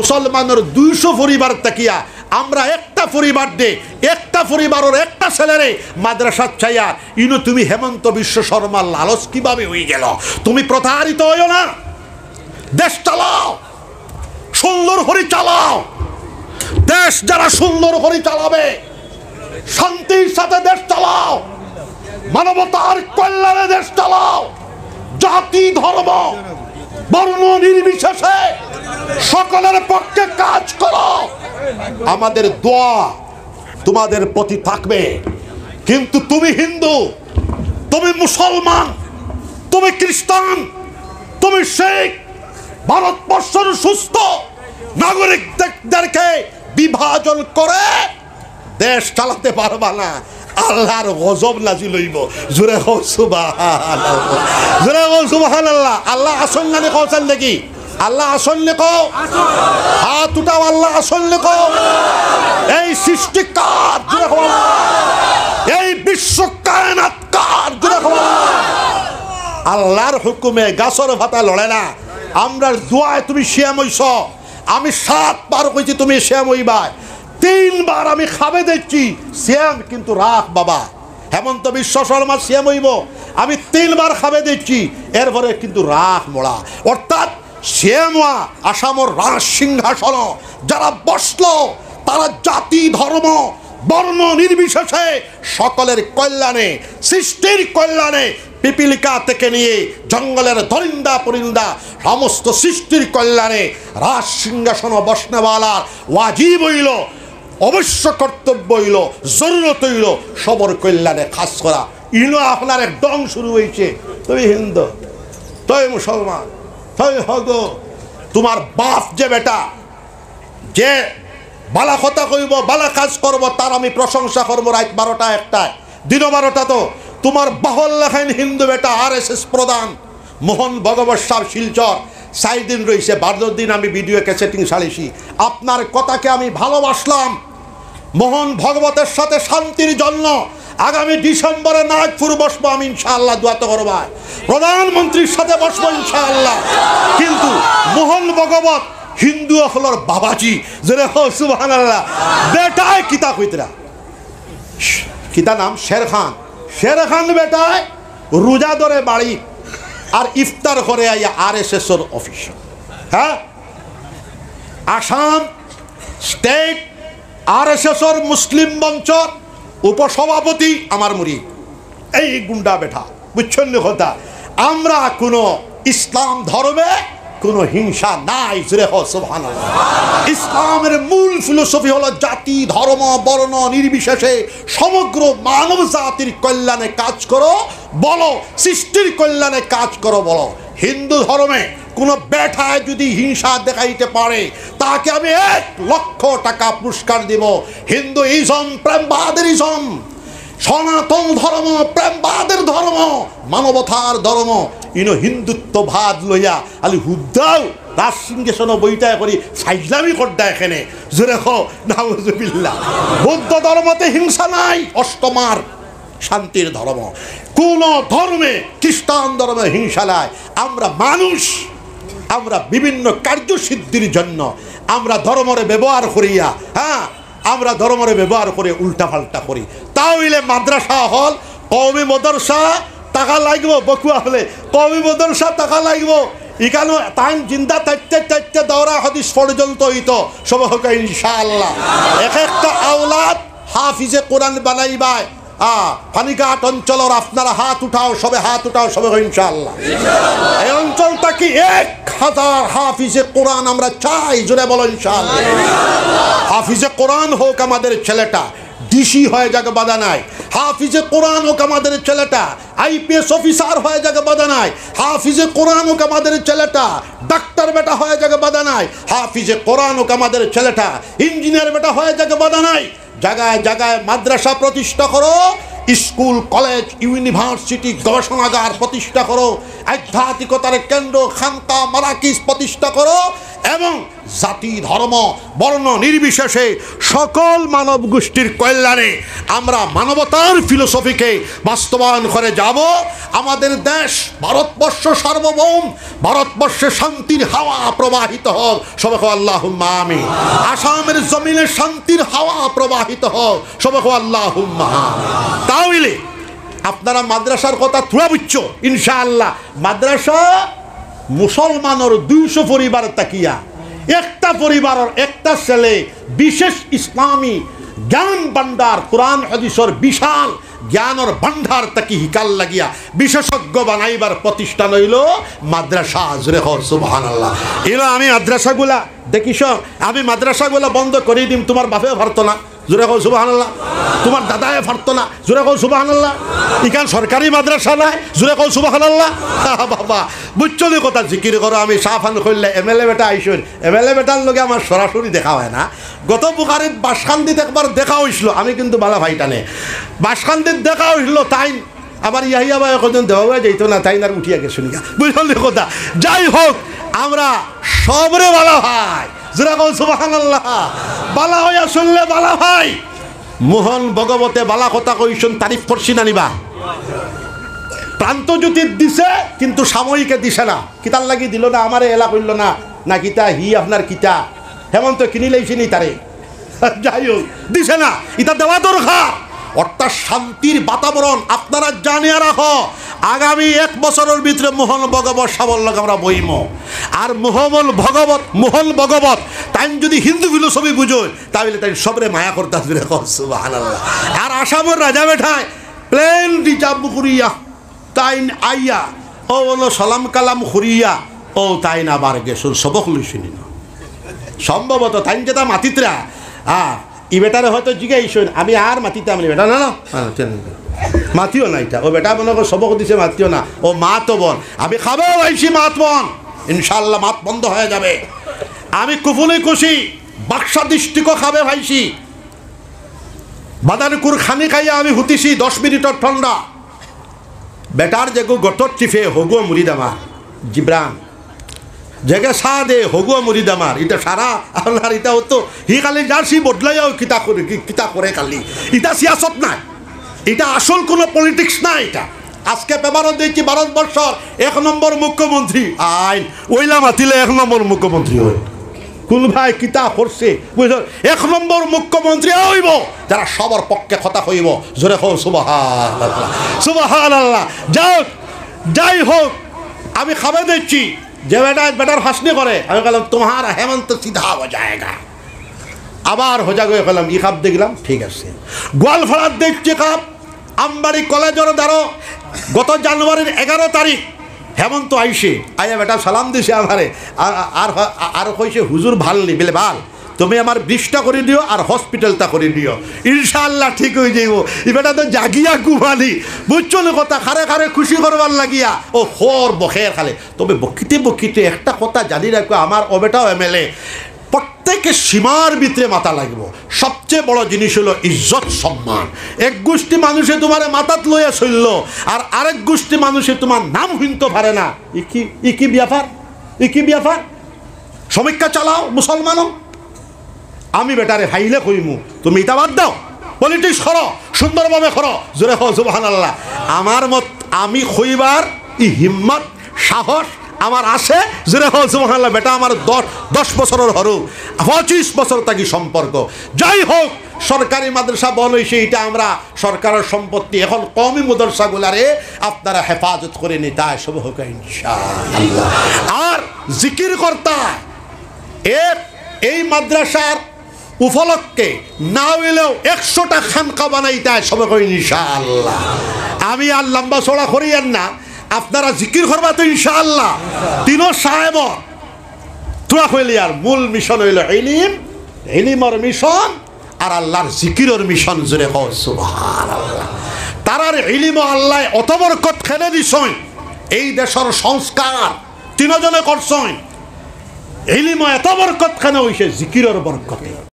মুসলমানের 200 পরিবার তাকিয়া আমরা একটা পরিবার দে একটা পরিবারের একটা ছেলেরে মাদ্রাসা চাইয়া ইনো তুমি হেমন্ত বিশ্ব শর্মার লালচ কিভাবে হয়ে গেল? তুমি প্রতারিত হইও না, দেশ চালাও, সুন্দর করে চালাও। দেশ যারা সুন্দর করে চালাবে, শান্তির সাথে দেশ চালাও, মানবতার কল্যাণে দেশ চালাও, জাতি ধর্ম বর্ণ নির্বিশেষে সকলের পক্ষে কাজ করো। আমাদের দোয়া তোমাদের প্রতি থাকবে। কিন্তু তুমি হিন্দু, তুমি মুসলমান, তুমি খ্রিস্টান, তুমি শিখ, ভারতবর্ষের সুস্থ নাগরিকদেরকে বিভাজন করে দেশ চালাতে পারবা না। আল্লাহর গজব নাজিল হইব। জোরে হো সুবহানাল্লাহ, জোরে হো সুবহানাল্লাহ। আল্লাহ আসল না কৌশল দেখি, আল্লাহ আসল লেখো, হাত উঠাও, আল্লাহ আসল লেখো। এই সৃষ্টিকার জোরে হো, এই বিশ্ব কায়নাতকার জোরে হো। আল্লাহর হুকুমে গাছর ভাতা লড়ে না। আমরা দোয়ায় তুমি শ্যাম হইছ, আমি 7 বার কইছি তুমি শ্যাম হইবা, 3 বার আমি খাবে দেখছি শ্যাম, কিন্তু রাখ বাবা হেমন্ত বিশ্ব শর্মা শ্যাম হইব, আমি 3 বার খাবে দেখছি, এরপরে কিন্তু রাখ মোড়া। অর্থাৎ শ্যামা আসামর রাজ সিংহাসন যারা বসলো তারা জাতি ধর্ম বর্ণ নির্বিশেষে সকলের কল্যাণে, সৃষ্টির কল্যাণে, পিপিলিকা থেকে নিয়ে জঙ্গলের দরিন্দা পরিন্দা সমস্ত সৃষ্টির কল্যাণে রাজ সিংহাসন বসনেওয়ালার ওয়াজিব হইল, অবশ্য কর্তব্য হইল, জরুরত হইল সবর কল্যাণে খাস করা। ইনো আপনার এক ডং শুরু হয়েছে, তুই হিন্দু, তুই মুসলমান, তুই হগ, তোমার বাপ যে বেটা যে বালা কথা কইব, বালা কাজ করব, তার আমি প্রশংসা করবো রাত 12টা 1টায়, দিন 12টা। তো তোমার বাহল লেখাইন হিন্দু বেটা RSS প্রধান মোহন ভগবত সাহেব শিলচর 4 দিন রয়েছে, 12 দিন আমি ভিডিও ক্যাসেটিং সালিশি। আপনার কথাকে আমি ভালোবাসলাম। মোহন ভগবতের সাথে শান্তির জন্য আগামী ডিসেম্বরে নাগপুর বসবো আমি ইনশাআল্লাহ, দোয়াতে করবা, প্রধানমন্ত্রীর সাথে বসবো ইনশাআল্লাহ। কিন্তু মোহন ভগবত হিন্দু হলর বাবাজি, যেটা সুবহানাল্লাহ, বেটায় কিতা কইতরা, কিতা নাম শের খান, শের খান বেটায় রোজা ধরে বাড়ি আর ইফতার করে আইয়া RSS এর অফিস। হ্যাঁ, আসাম স্টেট RSS এর মুসলিম মঞ্চর উপসভাপতি আমার মুরিদ, এই গুন্ডা বেটা, বুঝছেন কথা। আমরা কোনো ইসলাম ধর্মে কোনো হিংসা নাই, জোরে হো সুবহানাল্লাহ। ইসলামের মূল ফিলোসফি হলো জাতি ধর্ম বর্ণ নির্বিশেষে সমগ্র মানব জাতির কল্যাণে কাজ করো বলো, সৃষ্টির কল্যাণে কাজ করো বলো। হিন্দু ধর্মে কোনো বেঠায় যদি হিংসা দেখাইতে পারে তাকে আমি 1 লক্ষ টাকা পুরস্কার দিব। হিন্দু ইজম প্রেমবাদের ইজম, সনাতন ধর্ম প্রেমবাদের ধর্ম, মানবতার ধর্ম। ইনো হিন্দুত্ববাদ লইয়া আলি হুদ্দাও রাজ সিংহাসন বইটা করি ফাইজলামি করডা এখানে, জোরে খো নাউজুবিল্লাহ। বৌদ্ধ ধর্মতে হিংসা নাই, অষ্টমার শান্তির ধর্ম। কোন ধর্মে, খ্রিস্টান ধর্মে হিংসা নাই। আমরা মানুষ, আমরা বিভিন্ন কার্যসিদ্ধির জন্য আমরা ধর্মরে ব্যবহার করিয়া, হ্যাঁ আমরা ধর্মরে ব্যবহার করে উল্টাপাল্টা করি। তাহলে মাদ্রাসা হল কওমি মাদ্রাসা টাকা লাগবো, বকুয়া হলে কওমি মাদ্রাসা টাকা লাগবো। এখানে টাইম জিন্দা থাকতে দৌড়া হাদিস পর্যন্ত হইতো সব হোক ইনশাআল্লাহ। এক একটা আওলাদ হাফিজে কোরআন বানাইবাই। পানিঘাট অঞ্চলের আপনারা হাত উঠাও, সবে হাত উঠাও, সবে ইনশাআল্লাহ। এই অঞ্চলটা কি 1000 হাফিজে কোরআন আমরা চাই, জোরে বলো ইনশাআল্লাহ। হাফিজে কোরআন হোক আমাদের ছেলেটা, ডিসি হয়ে যাকে বাধা নাই। হাফিজে কোরআন হোক আমাদের ছেলেটা IPS অফিসার হয়ে যাকে বাধা নাই। হাফিজে কোরআন হোক আমাদের ছেলেটা ডাক্তার বেটা হয়ে যাকে বাধা নাই। হাফিজে কোরআন হোক আমাদের ছেলেটা ইঞ্জিনিয়ার বেটা হয়ে যাকে বাধা নাই। জায়গায় জায়গায় মাদ্রাসা প্রতিষ্ঠা করো, স্কুল কলেজ ইউনিভার্সিটি গবেষণাগার প্রতিষ্ঠা করো, আধ্যাত্মিকতার কেন্দ্র খানকা মারাকিজ প্রতিষ্ঠা করো। এবং জাতি ধর্ম বর্ণ নির্বিশেষে সকল মানব গোষ্ঠীর কল্যাণে আমরা মানবতার ফিলোসফিকে বাস্তবায়ন করে যাব। আমাদের দেশ ভারতবর্ষ সার্বভৌম, ভারতবর্ষে শান্তির হাওয়া প্রবাহিত হোক, সবাই আল্লাহুম্মা আমিন। আসামের জমিনে শান্তির হাওয়া প্রবাহিত হোক, সবাই আল্লাহুম্মা আমিন। তাহলে আপনারা মাদ্রাসার কথা থুয়া বুঝছ ইনশাআল্লাহ। মাদ্রাসা মুসলমানের 200 পরিবার তাকিয়া একটা পরিবারের একটা ছেলে বিশেষ ইসলামী জ্ঞান ভান্ডার কোরআন হাদিসের বিশাল জ্ঞানের ভান্ডার তাকি হিকাল লাগিয়া বিশেষজ্ঞ বানাইবার প্রতিষ্ঠান হইল মাদ্রাসা। জোরে হোক সুবহানাল্লাহ। এলো আমি মাদ্রাসাগুলা দেখিস, আমি মাদ্রাসাগুলা বন্ধ করে দিম, তোমার বাপেও পারতো না, জোরে হোক সুবহানাল্লাহ। তোমার দাদায় পারতো না, জোরে হোক সুবহানাল্লাহ। ইখান সরকারি মাদ্রাসা নাই, জোরে হোক সুবহানাল্লাহ। বাবা বুঝছো নি কথা, জিকির করো। আমি সাফান করলে এমএলএ বেটা আইসুন, এমএলএ বেটার লগে আমার সরাসরি দেখা হয় না। গত বুখারিত বাসখান্দিত একবার দেখা হয়েছিল, আমি কিন্তু বালা ভাইটানে বাসখান্দিত দেখা হয়েছিল। তাই আবার ইয়াহিয়া ভাই এখন দেওয়া যাইতো না, তাই আর উঠিয়া গেছিল, বুঝলি কথা। যাই হোক, আমরা সবরে বালা ভাই, জোরে হোক সুবহানাল্লাহ। বালা হইয়া শুনলে বালা ভাই। মোহন ভগবতে বালা কথা কইসন, তারিফ করছি না নিবা। প্রান্তজ্যোতির দিছে কিন্তু সাময়িকে দিছে না। কিতার লাগি দিল না, আমারে এলা করল না, না কিতা হি আপনার কিতা হেমন্ত কিনিলেইছিনি তারে। যাই হোক, দিছে না, এটা দেওয়া দরকার। অর্থাৎ শান্তির বাতাবরণ আপনারা জানিয়ে রাখো। আগামী 1 বছরের ভিতরে মোহন ভগবত সাবল আমরা বইম। আর মোহন ভগবত তাই যদি হিন্দু ফিলোসফি বুঝো তাহলে তাই সবরে মায়া করতে আসবে। সুবহানাল্লাহ। আর আসামের রাজা বেঠায় প্লেন রিজার্ভ করিয়া তাই আইয়া ও বলো সালাম কালাম করিয়া ও তাই না আবার গেছুন সবক লইছিনি না। সম্ভবত তাই যেটা মাতিতরা ই বেটারে হয়তো জিজ্ঞাসন, আমি আর মাতিতে আমি বেটা না না মাতিও না, এটা ও বেটা মনে করো সবক দিছে মাতিও না, ও মাত বন। আমি খাবেও আইসি মাত বন, ইনশাল্লাহ মাত বন্ধ হয়ে যাবে। আমি কুফুলি খুশি বাক্সা দৃষ্টিকও খাবে ভাইছি। বাদানকুর খানি খাইয়া আমি হুতিছি 10 মিনিটের ঠান্ডা। বেটার যেগো গটর চিফে হগো মুরিদামার জিব্রান জেগে সা দে হগো মুরিদামার, এটা সারা আপনার এটা হতো হি কালি জার্সি বদলাইয়াও কিতা করে কালি। এটা সিয়াসত নাই, এটা আসল কোনো পলিটিক্স না। এটা আজকে পেপারও দেখছি ভারতবর্ষর 1 নম্বর মুখ্যমন্ত্রী আইন ওইলা মাতিলে 1 নম্বর মুখ্যমন্ত্রী হয়। কোন ভাই কিতা করছে বুঝল, 1 নম্বর মুখ্যমন্ত্রী হইব যারা সবার পক্ষে কথা হইব। জোরে হোক সুবহানাল্লাহ, সুবহানাল্লাহ। যাই হোক, আমি খাবে দেখছি যে বেটার হাসনি করে, আমি বললাম তোমার হেমন্ত সিধা হয়ে যায়গা। আবার হোজা গিয়ে গেলাম ই খাপ দেখলাম, ঠিক আছে। গোয়ালপাড়ার দেখছি কাপ আমবাড়ি কলেজের দ্বারা গত জানুয়ারির 11 তারিখ হেমন্ত আইসে আইয়া বেটা সালাম দিছে আমারে। আর কইছে হুজুর ভাল নি বলে ভাল, তুমি আমার ব্রিজটা করে দিও আর হসপিটালটা করে দিও, ইনশাআল্লাহ ঠিক হয়ে যাইব। এবারটা তো জাগিয়া ঘুমালি, বুঝছো না কথা, খারে খারে খুশি করবার লাগিয়া ও খর বখের খালে। তবে বকিতে একটা কথা জানি রাখবো, আমার ও বেটাও এমএলএ, প্রত্যেকের সীমার ভিতরে মাথা লাগবো। সবচেয়ে বড় জিনিস হলো ইজ্জত সম্মান। এক গোষ্ঠী মানুষে তোমার মাথাত লইয়া চলল, আর আরেক গোষ্ঠী মানুষে তোমার নাম হিনতে পারে না। ই কি ব্যাপার? সমীক্ষা চালাও মুসলমানও। আমি বেটারে হাইলে কইমু, তুমি এটা বাদ দাও, পলিটিক্স করো, সুন্দরভাবে করো। জোরে হোক সুবহানাল্লাহ। আমার মত আমি কইবার ই হিম্মত সাহস আমার আছে। জোরে হোক সুবহানাল্লাহ। বেটা আমার 10 বছরের হরু 25 বছর থাকি সম্পর্ক। যাই হোক, সরকারি মাদ্রাসা বল হয়েছে, এটা আমরা সরকারের সম্পত্তি। এখন কওমি মাদ্রাসাগুলারে আপনারা হেফাজত করে নিতে সব হোক ইনশাআল্লাহ। আর জিকির কর্তা এই মাদ্রাসার উপলক্ষে না হইলেও 100টা খানকা বানাইতে সবাই ইনশাআল্লাহ। আমি আর লম্বা চড়া করিয়েন না, আপনারা জিকির করবা তো ইনশাআল্লাহ। 3 সাহেব তোরা হইলে আর মূল মিশন হইল ইলিমর মিশন আর আল্লাহর জিকিরের মিশন। জোরে হোক সুবহানাল্লাহ। তারার ইলিম আল্লাহ অত বরকত খেলে দিছই, এই দেশের সংস্কার 3 জনে করছই। ইলিম এত বরকত খানে হইছে জিকিরের বরকতে।